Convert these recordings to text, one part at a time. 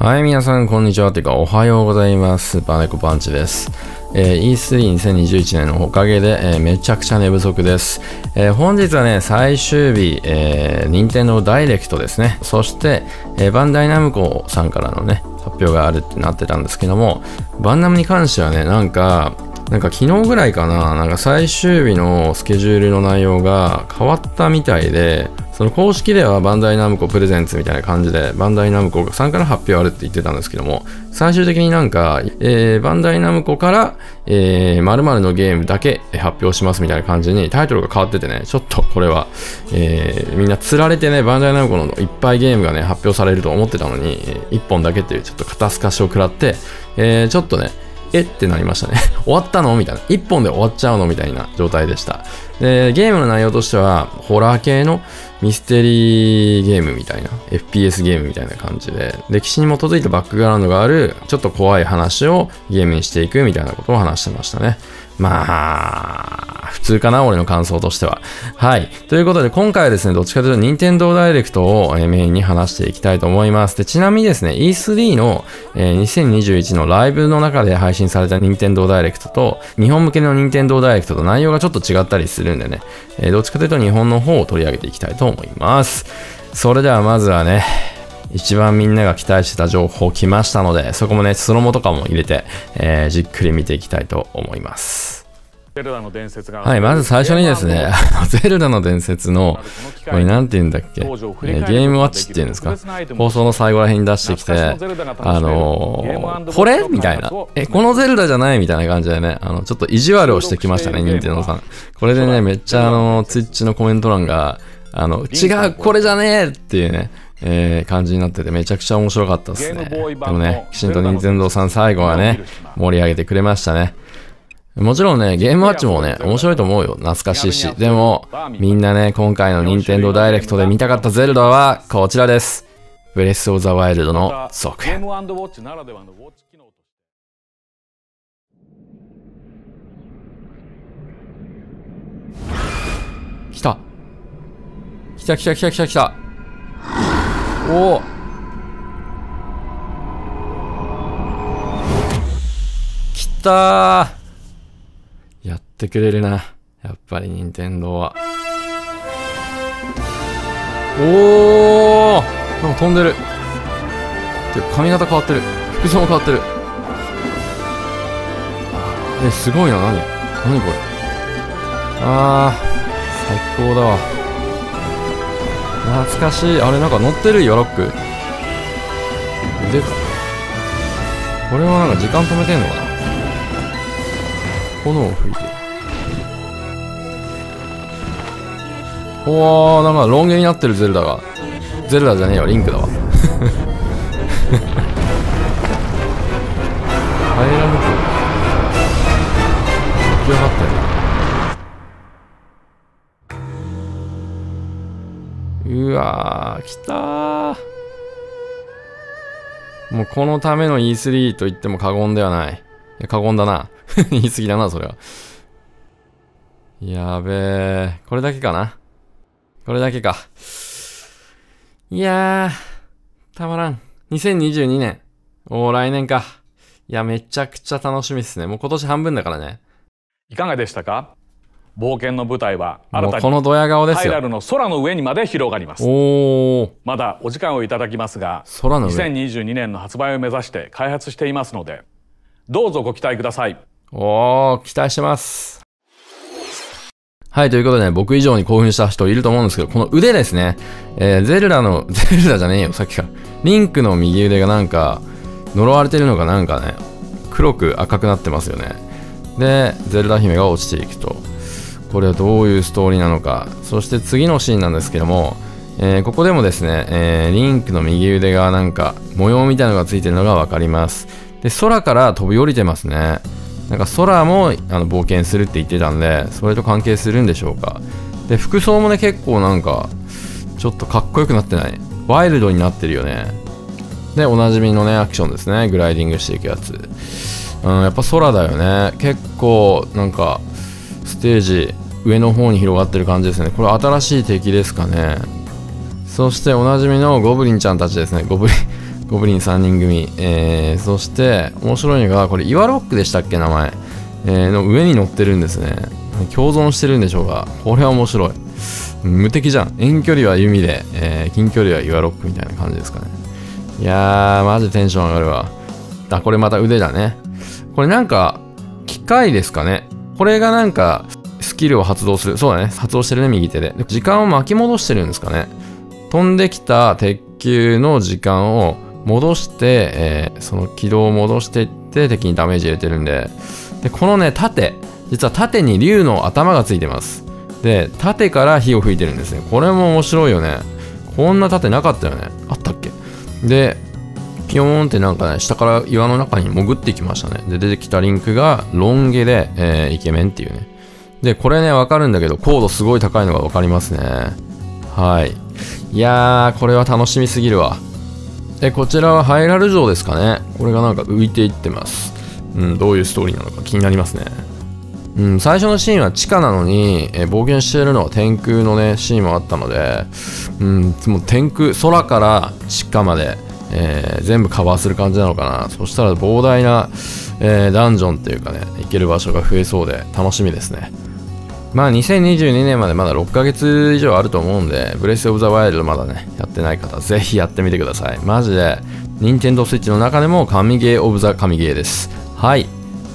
はい、皆さん、こんにちは。ていうか、おはようございます。スーパーネコパンチです。E3-2021 年のおかげで、めちゃくちゃ寝不足です。本日はね、最終日、任天堂ダイレクトですね。そして、バンダイナムコさんからのね、発表があるってなってたんですけども、バンナムに関してはね、なんか昨日ぐらいかな、最終日のスケジュールの内容が変わったみたいで、その公式ではバンダイナムコプレゼンツみたいな感じで、バンダイナムコさんから発表あるって言ってたんですけども、最終的にバンダイナムコから、〇〇のゲームだけ発表しますみたいな感じにタイトルが変わっててね、ちょっとこれは、みんな釣られてね、バンダイナムコのいっぱいゲームがね、発表されると思ってたのに、1本だけっていうちょっと肩透かしを食らって、ちょっとね、ってなりましたね。終わったのみたいな。一本で終わっちゃうのみたいな状態でした。で、ゲームの内容としては、ホラー系のミステリーゲームみたいな、FPS ゲームみたいな感じで、歴史に基づいたバックグラウンドがある、ちょっと怖い話をゲームにしていくみたいなことを話してましたね。まあ、普通かな、俺の感想としては。はい。ということで、今回はですね、どっちかというと、任天堂ダイレクトをメインに話していきたいと思います。で、ちなみにですね、E3 の2021のライブの中で配信された任天堂ダイレクトと、日本向けの任天堂ダイレクトと内容がちょっと違ったりするんでね、どっちかというと日本の方を取り上げていきたいと思います。それではまずはね、一番みんなが期待してた情報来ましたので、そこもね、スロモとかも入れて、じっくり見ていきたいと思います。はい、まず最初にですね、ゼルダの伝説の、これなんて言うんだっけ、ゲームウォッチっていうんですか、放送の最後ら辺に出してきて、これみたいな、このゼルダじゃないみたいな感じでね、ちょっと意地悪をしてきましたね、任天堂さん。これでね、めっちゃツイッチのコメント欄が、違う、これじゃねえっていうね、感じになっててめちゃくちゃ面白かったですね。でもね、きちんと任天堂さん最後はね、盛り上げてくれましたね。もちろんね、ゲームウォッチもね、面白いと思うよ。懐かしいし。でも、みんなね、今回の任天堂ダイレクトで見たかったゼルダはこちらです。ブレスオブザワイルドの続編。来た。来た来た来た来た来た。おお。来たー。やってくれるな。やっぱり任天堂は。おお。なんか飛んでる。てか髪型変わってる。服装も変わってる。すごいな。何これ。最高だわ。懐かしい。あれなんか乗ってるよ、ロック。腕か。これはなんか時間止めてんのかな。炎を吹いてる。おー、なんかロン毛になってるゼルダが。ゼルダじゃねえよ、リンクだわ。入らぬく。起き上がったよ。うわー、来たー。もうこのための E3 と言っても過言ではない。いや、過言だな。言い過ぎだな、それは。やべえ。これだけかな。これだけか。いやー、たまらん。2022年。来年か。いや、めちゃくちゃ楽しみっすね。もう今年半分だからね。 いかがでしたか？冒険の舞台は新たにこのドヤ顔ですよ。 ハイラルの空の上にまで広がります。まだお時間をいただきますが、 空の上。 2022年の発売を目指して開発していますので、どうぞご期待ください。 期待してます。はい、ということでね、僕以上に興奮した人いると思うんですけど、この腕ですね。ゼルダじゃねえよ、さっきから。リンクの右腕がなんか、呪われてるのかなんかね、黒く赤くなってますよね。で、ゼルダ姫が落ちていくと。これはどういうストーリーなのか。そして次のシーンなんですけども、ここでもですね、リンクの右腕がなんか、模様みたいなのがついてるのがわかります。で、空から飛び降りてますね。なんか空も冒険するって言ってたんで、それと関係するんでしょうか。で、服装もね、結構なんか、ちょっとかっこよくなってない。ワイルドになってるよね。で、おなじみのね、アクションですね。グライディングしていくやつ。やっぱ空だよね。結構、なんか、ステージ、上の方に広がってる感じですね。これ新しい敵ですかね。そしておなじみのゴブリンちゃんたちですね。ゴブゴブリン3人組。そして、面白いのが、これ、岩ロックでしたっけ、名前。の上に乗ってるんですね。共存してるんでしょうか。これは面白い。無敵じゃん。遠距離は弓で、近距離は岩ロックみたいな感じですかね。いやー、マジテンション上がるわ。あ、これまた腕だね。これなんか、機械ですかね。これがなんか、スキルを発動する。そうだね。発動してるね、右手で。時間を巻き戻してるんですかね。飛んできた鉄球の時間を戻して、その軌道を戻していって敵にダメージ入れてるんで。で、このね、盾。実は盾に竜の頭がついてます。で、盾から火を吹いてるんですね。これも面白いよね。こんな盾なかったよね。あったっけ？で、ピヨーンってなんかね、下から岩の中に潜ってきましたね。で、出てきたリンクがロン毛で、イケメンっていうね。で、これね、わかるんだけど、高度すごい高いのがわかりますね。はい。いやー、これは楽しみすぎるわ。で、こちらはハイラル城ですかね。これがなんか浮いていってます。どういうストーリーなのか気になりますね。最初のシーンは地下なのに、冒険しているのは天空のね、シーンもあったので、もう天空、空から地下まで、全部カバーする感じなのかな。そしたら膨大な、ダンジョンっていうかね、行ける場所が増えそうで楽しみですね。まあ2022年までまだ6ヶ月以上あると思うんで、ブレスオブザワイルドまだね、やってない方、ぜひやってみてください。マジで、ニンテンドースイッチの中でも神ゲーオブザ神ゲーです。はい。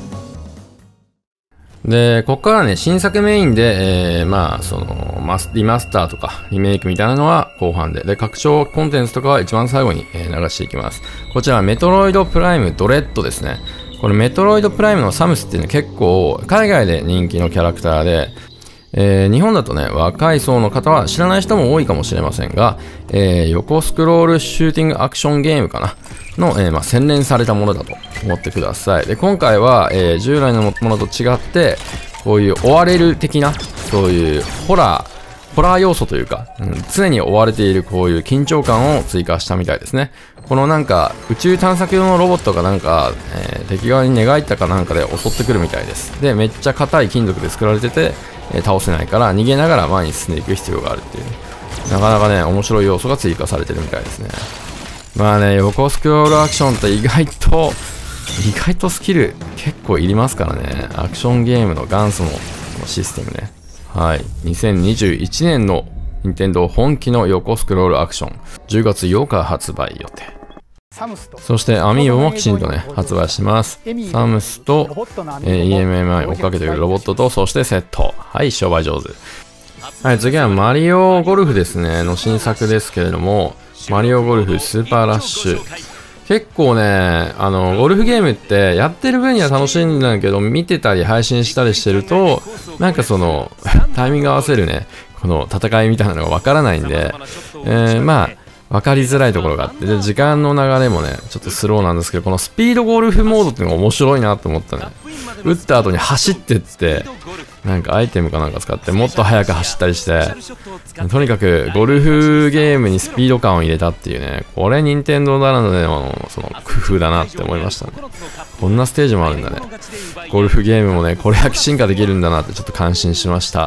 で、ここからね、新作メインで、まあ、その、リマスターとか、リメイクみたいなのは後半で、で、拡張コンテンツとかは一番最後に、流していきます。こちらはメトロイドプライムドレッドですね。これメトロイドプライムのサムスっていうのは結構、海外で人気のキャラクターで、日本だとね、若い層の方は知らない人も多いかもしれませんが、横スクロールシューティングアクションゲームかな。の、まあ、洗練されたものだと思ってください。で、今回は、従来のものと違って、こういう追われる的な、そういうホラー要素というか、常に追われているこういう緊張感を追加したみたいですね。このなんか、宇宙探索用のロボットがなんか、敵側に寝返ったかなんかで襲ってくるみたいです。で、めっちゃ硬い金属で作られてて、倒せないから逃げながら前に進んでいく必要があるっていう。なかなかね、面白い要素が追加されてるみたいですね。まあね、横スクロールアクションって意外とスキル結構いりますからね。アクションゲームの元祖のシステムね。はい。2021年の任天堂本気の横スクロールアクション。10月8日発売予定。そしてアミーボもきちんとね、発売します。サムスと、EMMI 追っかけているロボットと、そしてセット。はい、商売上手。はい、次はマリオゴルフですね、の新作ですけれども、マリオゴルフスーパーラッシュ。結構ね、ゴルフゲームってやってる分には楽しいんだけど、見てたり配信したりしてると、なんかその、タイミング合わせるね、この戦いみたいなのがわからないんで、まあ、わかりづらいところがあって、で、時間の流れもね、ちょっとスローなんですけど、このスピードゴルフモードっていうのが面白いなと思ったね。打った後に走ってって、なんかアイテムかなんか使ってもっと速く走ったりして、とにかくゴルフゲームにスピード感を入れたっていうね、これ任天堂ならでのその工夫だなって思いましたね。こんなステージもあるんだね。ゴルフゲームもね、これだけ進化できるんだなってちょっと感心しました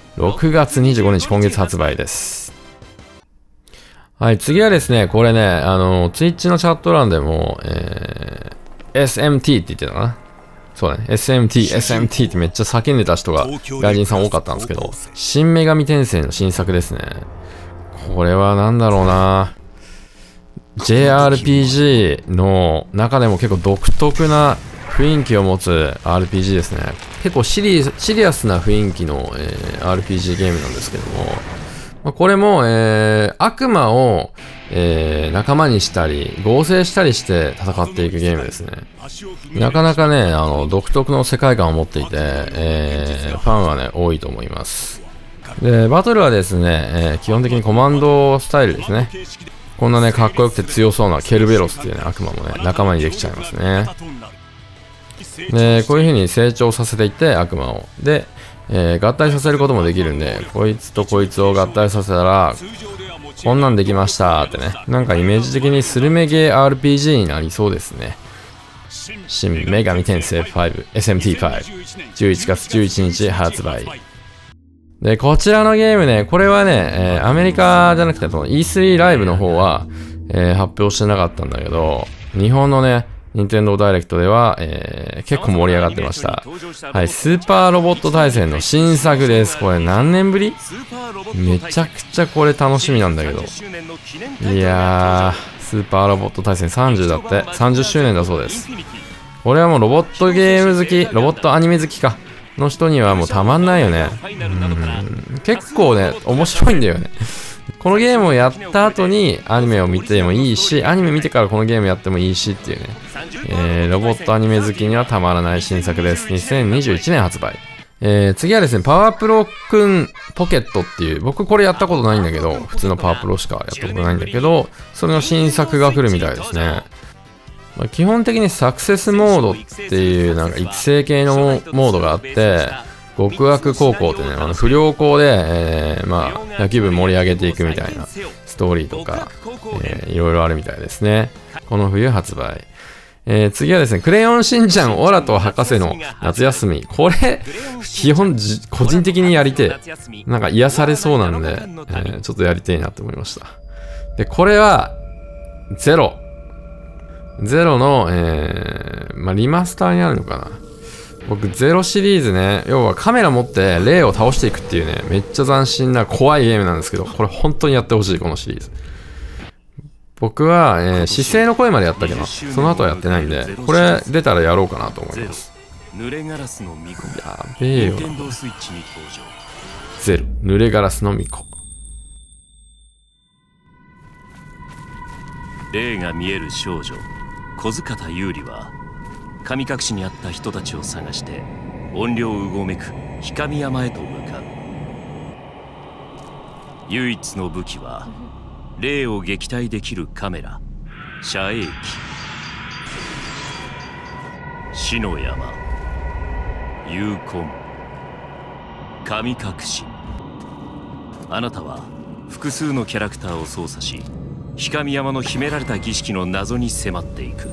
。6月25日今月発売です。はい、次はですね、これね、ツイッチのチャット欄でも、SMT って言ってたかな。そうだね、SMT ってめっちゃ叫んでた人が外人さん多かったんですけど、新女神転生の新作ですね。これはなんだろうな、JRPG の中でも結構独特な雰囲気を持つ RPG ですね。結構シリアスな雰囲気の、RPG ゲームなんですけども、これも、悪魔を、仲間にしたり、合成したりして戦っていくゲームですね。なかなかね、独特の世界観を持っていて、ファンはね、多いと思います。で、バトルはですね、基本的にコマンドスタイルですね。こんなね、かっこよくて強そうなケルベロスっていうね、悪魔もね、仲間にできちゃいますね。で、こういう風に成長させていって、悪魔を。で、合体させることもできるんで、こいつとこいつを合体させたら、こんなんできましたってね。なんかイメージ的にスルメゲー RPG になりそうですね。新女神転生5 SMT5 11月11日発売。で、こちらのゲームね、これはね、アメリカじゃなくて、E3 ライブの方は、 発表してなかったんだけど、日本のね、任天堂ダイレクトでは、結構盛り上がってました。はい、スーパーロボット対戦の新作です。これ何年ぶり？めちゃくちゃこれ楽しみなんだけど。いやー、スーパーロボット対戦30だって。30周年だそうです。これはもうロボットゲーム好き、ロボットアニメ好きか、の人にはもうたまんないよね。結構ね、面白いんだよね。このゲームをやった後にアニメを見てもいいし、アニメ見てからこのゲームやってもいいしっていうね。ロボットアニメ好きにはたまらない新作です。2021年発売。次はですね、パワープロくんポケットっていう、僕これやったことないんだけど、普通のパワープロしかやったことないんだけど、それの新作が来るみたいですね。基本的にサクセスモードっていうなんか育成系のモードがあって、極悪高校ってね、不良校で、野球部盛り上げていくみたいなストーリーとか、いろいろあるみたいですね。この冬発売。次はですね、クレヨンしんちゃんオラと博士の夏休み。これ、基本個人的にやりてえ。なんか癒されそうなんで、ちょっとやりてえなって思いました。で、これは、ゼロの、リマスターになるのかな。僕、ゼロシリーズね、要はカメラ持って霊を倒していくっていうね、めっちゃ斬新な怖いゲームなんですけど、これ本当にやってほしい、このシリーズ。僕は、姿勢の声までやったけど、その後はやってないんで、これ出たらやろうかなと思います。やべえよな。ゼロ、濡れガラスの巫女。 霊が見える少女小塚田優里は神隠しにあった人たちを探して怨霊うごめく氷上山へと向かう。唯一の武器は霊を撃退できるカメラ遮影機。死の山幽魂神隠し。あなたは複数のキャラクターを操作し氷上山の秘められた儀式の謎に迫っていく。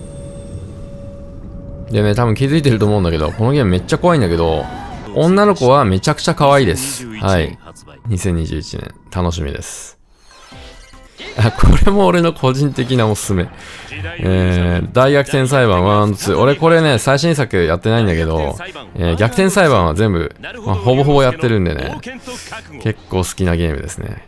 でね、多分気づいてると思うんだけど、このゲームめっちゃ怖いんだけど、女の子はめちゃくちゃ可愛いです。はい。2021年、楽しみです。これも俺の個人的なおすすめ。大逆転裁判1、2。俺これね、最新作やってないんだけど、逆転裁判は全部、ほぼほぼやってるんでね、結構好きなゲームですね。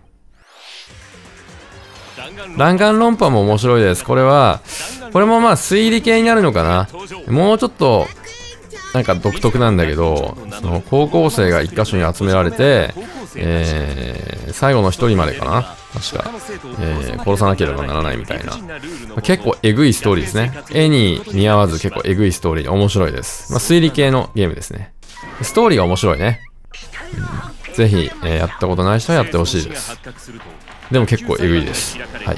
弾丸論破も面白いです。これも推理系になるのかな。もうちょっとなんか独特なんだけど、その高校生が一箇所に集められて、最後の一人までかな、確か、殺さなければならないみたいな、結構えぐいストーリーですね。絵に似合わず結構えぐいストーリーで面白いです。推理系のゲームですね。ストーリーが面白いね。ぜひ、やったことない人はやってほしいです。でも結構えぐいです。はい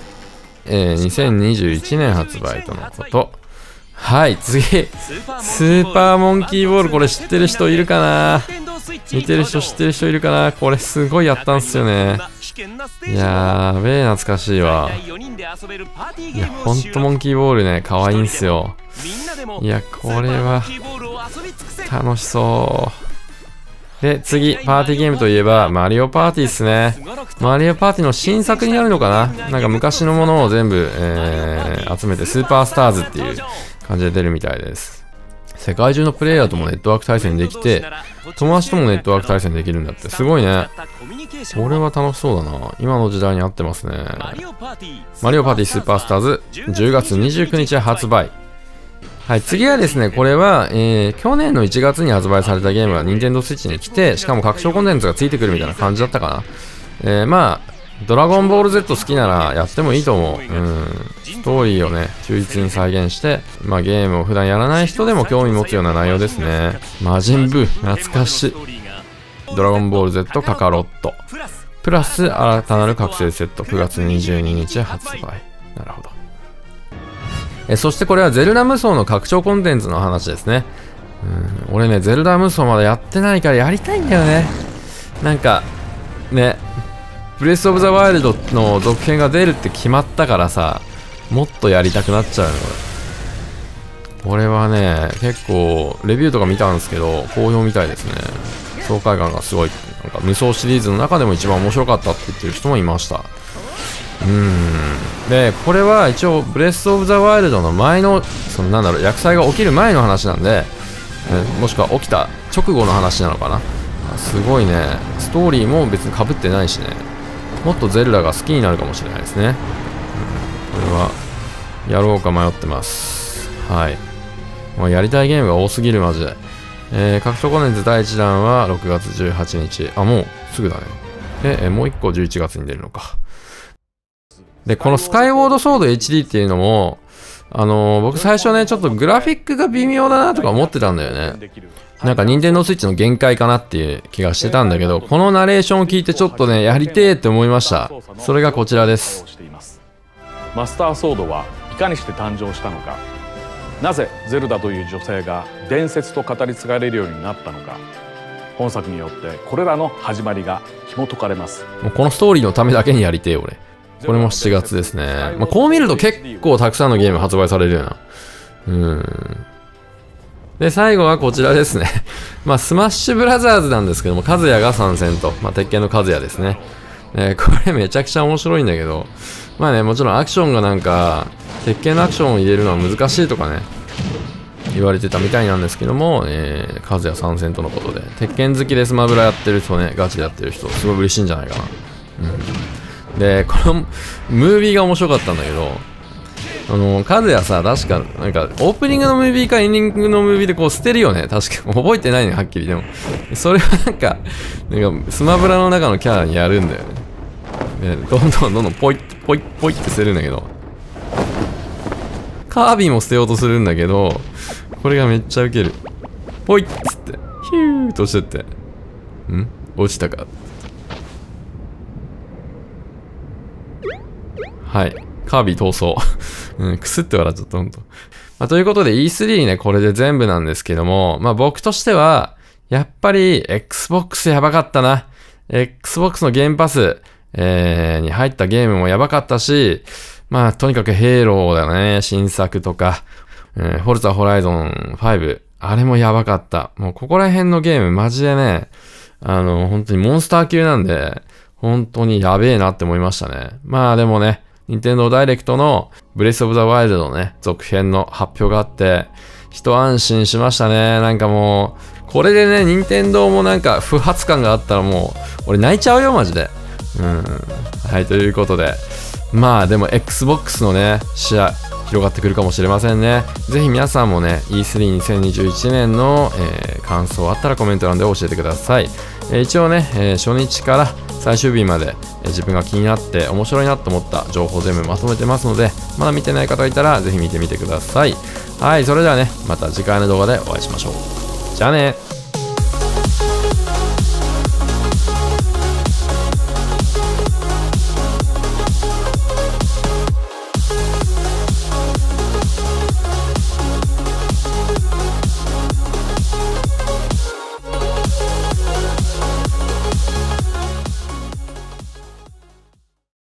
。2021年発売とのこと。はい、次。スーパーモンキーボール、これ知ってる人いるかな？見てる人知ってる人いるかな？これすごいやったんすよね。やーべえ、懐かしいわ。いや、ほんとモンキーボールね、可愛いんすよ。いや、これは楽しそう。で、次、パーティーゲームといえば、マリオパーティーっすね。マリオパーティーの新作になるのかな？なんか昔のものを全部、集めて、スーパースターズっていう感じで出るみたいです。世界中のプレイヤーともネットワーク対戦できて、友達ともネットワーク対戦できるんだって。すごいね。これは楽しそうだな。今の時代に合ってますね。マリオパーティースーパースターズ、10月29日発売。はい、次はですね、これは、去年の1月に発売されたゲームが Nintendo Switch に来て、しかも拡張コンテンツがついてくるみたいな感じだったかな。ドラゴンボール Z 好きならやってもいいと思う。ストーリーをね、忠実に再現して、ゲームを普段やらない人でも興味持つような内容ですね。魔人ブー、懐かしい。ドラゴンボール Z カカロット。プラス新たなる覚醒セット、9月22日発売。なるほど。そしてこれはゼルダ無双の拡張コンテンツの話ですね。俺ね、ゼルダ無双まだやってないからやりたいんだよね。なんか、ね、ブレスオブザワイルドの続編が出るって決まったからさ、もっとやりたくなっちゃうの。俺はね、結構、レビューとか見たんですけど、好評みたいですね。爽快感がすごい。なんか無双シリーズの中でも一番面白かったって言ってる人もいました。 で、これは一応、ブレス・オブ・ザ・ワイルドの前の、なんだろう、厄災が起きる前の話なんで、もしくは起きた直後の話なのかな。すごいね。ストーリーも別に被ってないしね。もっとゼルダが好きになるかもしれないですね。これは、やろうか迷ってます。はい。もうやりたいゲームが多すぎる、マジで。格闘コネンツ第1弾は6月18日。あ、もうすぐだね。で、もう1個11月に出るのか。で、このスカイウォードソード HD っていうのも、僕最初ね、ちょっとグラフィックが微妙だなとか思ってたんだよね。なんか任天堂スイッチの限界かなっていう気がしてたんだけど、このナレーションを聞いてちょっとね、やりてーって思いました。それがこちらです。 マスターソードはいかにして誕生したのか、なぜゼルダという女性が伝説と語り継がれるようになったのか、本作によってこれらの始まりが紐解かれます。 もうこのストーリーのためだけにやりてー俺。これも7月ですね。まあ、こう見ると結構たくさんのゲーム発売されるような。で、最後はこちらですね。まあ、スマッシュブラザーズなんですけども、カズヤが参戦と。まあ、鉄拳のカズヤですね。これめちゃくちゃ面白いんだけど、まあね、もちろんアクションがなんか、鉄拳のアクションを入れるのは難しいとかね、言われてたみたいなんですけども、カズヤ参戦とのことで、鉄拳好きでスマブラやってる人ね、ガチでやってる人、すごい嬉しいんじゃないかな。で、このムービーが面白かったんだけど、カズヤさ、確か、なんか、オープニングのムービーかエンディングのムービーでこう捨てるよね。確か、覚えてないね、はっきり。でも、それはなんかスマブラの中のキャラにやるんだよね。で、どんどんポイって捨てるんだけど、カービィも捨てようとするんだけど、これがめっちゃウケる。ポイッつって、ヒューとしてって。落ちたか。はい。カービィ逃走。くすって笑っちゃった、ほんと。まあ、ということで E3 ね、これで全部なんですけども、まあ僕としては、やっぱり Xbox やばかったな。Xbox のゲームパス、に入ったゲームもやばかったし、まあとにかくヘイローだね、新作とか、フォルツァホライゾン5、あれもやばかった。もうここら辺のゲームマジでね、本当にモンスター級なんで、本当にやべえなって思いましたね。まあでもね、任天堂ダイレクトのブレスオブザワイルドのね、続編の発表があって、一安心しましたね。なんかもう、これでね、任天堂もなんか不発感があったらもう、俺泣いちゃうよ、マジで。はい、ということで。まあでも Xbox のね、視野、広がってくるかもしれませんね。ぜひ皆さんもね、E32021 年の、感想あったらコメント欄で教えてください。一応ね、初日から最終日まで、自分が気になって面白いなと思った情報全部まとめてますので、まだ見てない方がいたらぜひ見てみてください。はい、それではね、また次回の動画でお会いしましょう。じゃあね。